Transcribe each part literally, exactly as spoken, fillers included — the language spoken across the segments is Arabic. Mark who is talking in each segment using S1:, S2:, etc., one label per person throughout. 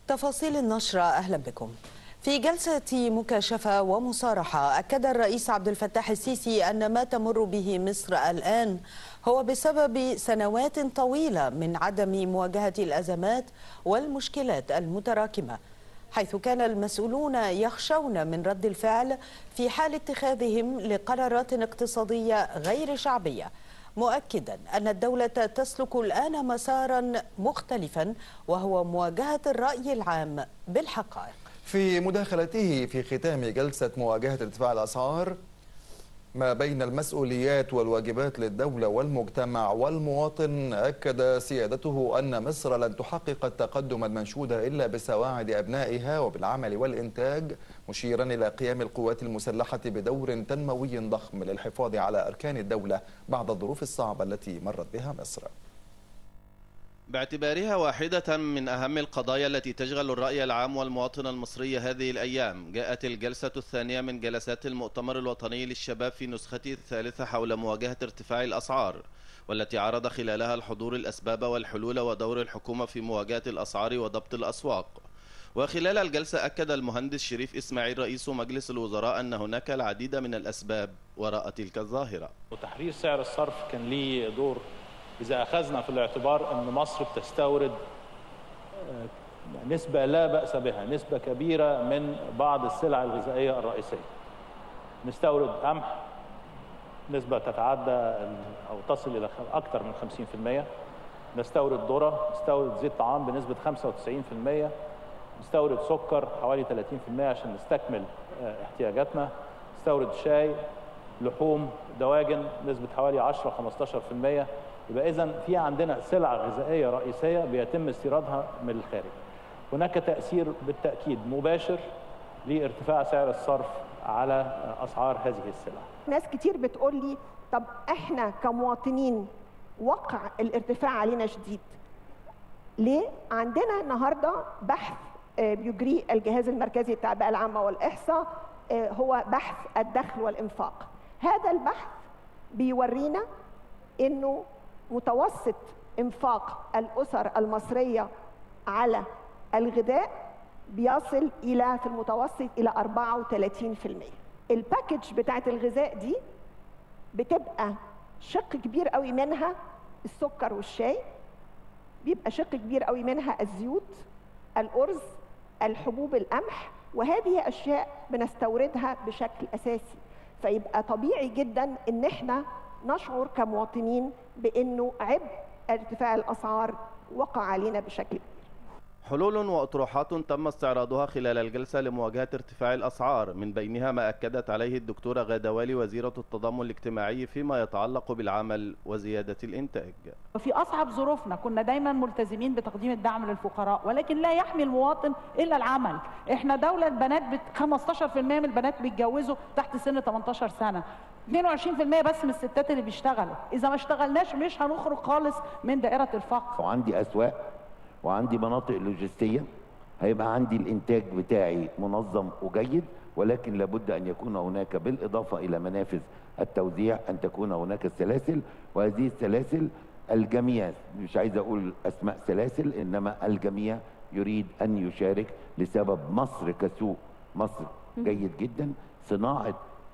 S1: تفاصيل النشرة أهلا بكم. في جلسة مكاشفة ومصارحة أكد الرئيس عبد الفتاح السيسي أن ما تمر به مصر الآن هو بسبب سنوات طويلة من عدم مواجهة الأزمات والمشكلات المتراكمة، حيث كان المسؤولون يخشون من رد الفعل في حال اتخاذهم لقرارات اقتصادية غير شعبية، مؤكدا أن الدولة تسلك الآن مسارا مختلفا وهو مواجهة الرأي العام بالحقائق.
S2: في مداخلته في ختام جلسة مواجهة ارتفاع الأسعار ما بين المسؤوليات والواجبات للدولة والمجتمع والمواطن، أكد سيادته أن مصر لن تحقق التقدم المنشود إلا بسواعد أبنائها وبالعمل والإنتاج، مشيرا إلى قيام القوات المسلحة بدور تنموي ضخم للحفاظ على أركان الدولة بعد الظروف الصعبة التي مرت بها مصر.
S3: باعتبارها واحدة من أهم القضايا التي تشغل الرأي العام والمواطن المصري هذه الأيام، جاءت الجلسة الثانية من جلسات المؤتمر الوطني للشباب في نسخته الثالثة حول مواجهة ارتفاع الأسعار، والتي عرض خلالها الحضور الأسباب والحلول ودور الحكومة في مواجهة الأسعار وضبط الأسواق. وخلال الجلسة أكد المهندس شريف إسماعيل رئيس مجلس الوزراء أن هناك العديد من الأسباب وراء تلك الظاهرة.
S4: وتحرير سعر الصرف كان ليه دور إذا أخذنا في الاعتبار أن مصر بتستورد نسبة لا بأس بها، نسبة كبيرة من بعض السلع الغذائية الرئيسية. نستورد قمح نسبة تتعدى أو تصل إلى أكثر من خمسين بالمئة، نستورد ذرة، نستورد زيت طعام بنسبة خمسة وتسعين بالمئة، نستورد سكر حوالي ثلاثين بالمئة عشان نستكمل احتياجاتنا، نستورد شاي، لحوم، دواجن نسبة حوالي عشرة خمستاشر بالمئة. يبقى إذن في عندنا سلع غذائية رئيسية بيتم استيرادها من الخارج. هناك تأثير بالتأكيد مباشر لارتفاع سعر الصرف على أسعار هذه السلع.
S5: ناس كتير بتقول لي طب احنا كمواطنين وقع الارتفاع علينا شديد. ليه؟ عندنا النهارده بحث بيجريه الجهاز المركزي للتعبئة العامة والإحصاء، هو بحث الدخل والإنفاق. هذا البحث بيورينا إنه متوسط إنفاق الأسر المصرية على الغذاء بيصل إلى في المتوسط إلى أربعة وثلاثين بالمئة. الباكج بتاعت الغذاء دي بتبقى شق كبير قوي منها السكر والشاي، بيبقى شق كبير قوي منها الزيوت، الأرز، الحبوب، القمح، وهذه أشياء بنستوردها بشكل أساسي. فيبقى طبيعي جدا إن احنا نشعر كمواطنين بأنه عبء ارتفاع الأسعار وقع علينا بشكل كبير.
S3: حلول وأطروحات تم استعراضها خلال الجلسة لمواجهة ارتفاع الأسعار، من بينها ما أكدت عليه الدكتورة غادة والي وزيرة التضامن الاجتماعي فيما يتعلق بالعمل وزيادة الإنتاج.
S6: في أصعب ظروفنا كنا دايما ملتزمين بتقديم الدعم للفقراء، ولكن لا يحمي المواطن إلا العمل. إحنا دولة بنات خمستاشر بالمئة من البنات بيتجوزوا تحت سن ثمانية عشر سنة، اثنين وعشرين بالمئة بس من الستات اللي بيشتغلوا. إذا ما اشتغلناش مش هنخرج خالص من دائرة الفقر.
S7: وعندي أسواق وعندي مناطق لوجستية، هيبقى عندي الإنتاج بتاعي منظم وجيد، ولكن لابد أن يكون هناك بالإضافة إلى منافذ التوزيع أن تكون هناك السلاسل، وهذه السلاسل الجميع، مش عايز أقول أسماء سلاسل، إنما الجميع يريد أن يشارك لسبب مصر كسوق. مصر جيد جدا، صناعة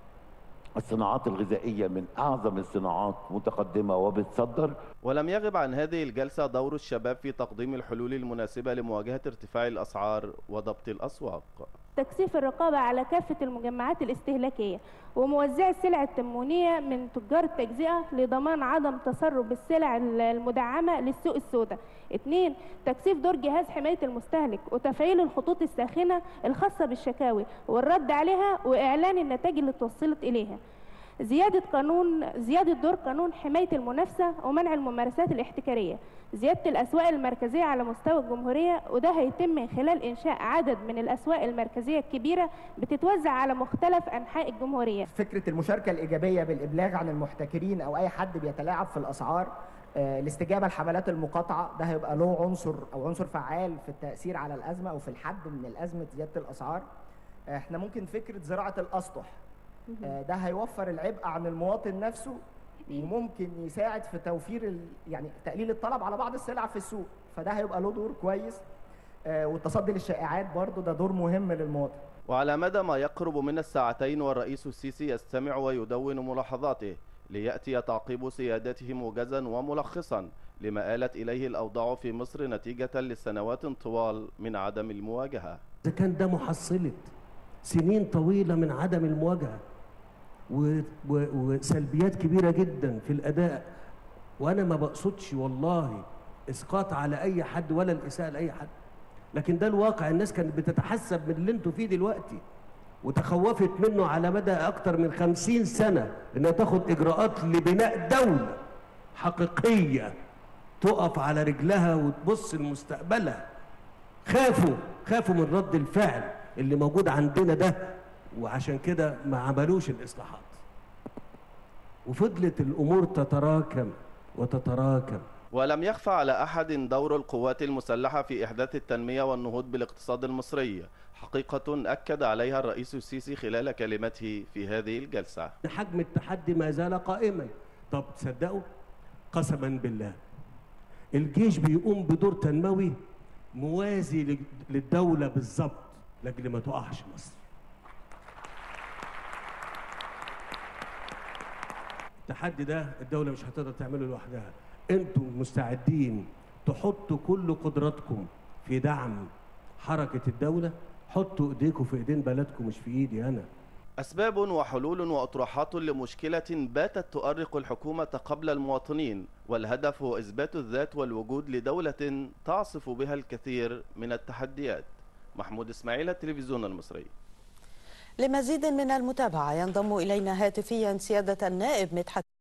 S7: الصناعات الغذائية من أعظم الصناعات متقدمة وبتصدر.
S3: ولم يغب عن هذه الجلسة دور الشباب في تقديم الحلول المناسبة لمواجهة ارتفاع الأسعار وضبط الأسواق.
S8: تكثيف الرقابة على كافة المجمعات الاستهلاكية وموزعي السلع التموينية من تجار التجزئة لضمان عدم تسرب السلع المدعمة للسوق السوداء. اثنين، تكثيف دور جهاز حماية المستهلك وتفعيل الخطوط الساخنة الخاصة بالشكاوي والرد عليها وإعلان النتائج اللي توصلت إليها. زيادة قانون زيادة دور قانون حماية المنافسة ومنع الممارسات الاحتكارية. زيادة الأسواق المركزية على مستوى الجمهورية، وده هيتم من خلال إنشاء عدد من الأسواق المركزية الكبيرة بتتوزع على مختلف أنحاء الجمهورية.
S9: فكرة المشاركة الإيجابية بالإبلاغ عن المحتكرين أو أي حد بيتلاعب في الأسعار، الاستجابة لحملات المقاطعة، ده هيبقى له عنصر أو عنصر فعال في التأثير على الأزمة أو في الحد من الأزمة زيادة الأسعار. احنا ممكن فكرة زراعة الأسطح، ده هيوفر العبء عن المواطن نفسه وممكن يساعد في توفير يعني تقليل الطلب على بعض السلع في السوق، فده هيبقى له دور كويس. والتصدي للشائعات برضو ده دور مهم للمواطن.
S3: وعلى مدى ما يقرب من الساعتين والرئيس السيسي يستمع ويدون ملاحظاته ليأتي تعقيب سيادته موجزا وملخصا لما آلت إليه الأوضاع في مصر نتيجة لسنوات طوال من عدم المواجهة.
S10: إذا كان ده محصلة سنين طويلة من عدم المواجهة وسلبيات كبيرة جدا في الأداء، وأنا ما بقصدش والله إسقاط على أي حد ولا الإساءة لأي حد، لكن ده الواقع. الناس كانت بتتحسب من اللي انتوا فيه دلوقتي وتخوفت منه على مدى أكتر من خمسين سنة إنها تاخد إجراءات لبناء دولة حقيقية تقف على رجلها وتبص لمستقبلها. خافوا خافوا من رد الفعل اللي موجود عندنا ده، وعشان كده ما عملوش الإصلاحات، وفضلت الأمور تتراكم وتتراكم.
S3: ولم يخفى على أحد دور القوات المسلحة في إحداث التنمية والنهوض بالاقتصاد المصري، حقيقة أكد عليها الرئيس السيسي خلال كلمته في هذه الجلسة.
S10: حجم التحدي ما زال قائما. طب تصدقوا قسما بالله الجيش بيقوم بدور تنموي موازي للدولة بالظبط لأجل ما تقعش مصر. التحدي ده الدولة مش هتقدر تعمله لوحدها، انتم مستعدين تحطوا كل قدراتكم في دعم حركة الدولة؟ حطوا ايديكم في ايدين بلدكم مش في ايدي انا.
S3: أسباب وحلول وأطروحات لمشكلة باتت تؤرق الحكومة قبل المواطنين، والهدف هو إثبات الذات والوجود لدولة تعصف بها الكثير من التحديات. محمود إسماعيل، التلفزيون المصري.
S1: لمزيد من المتابعة ينضم إلينا هاتفيا سيادة النائب مدحت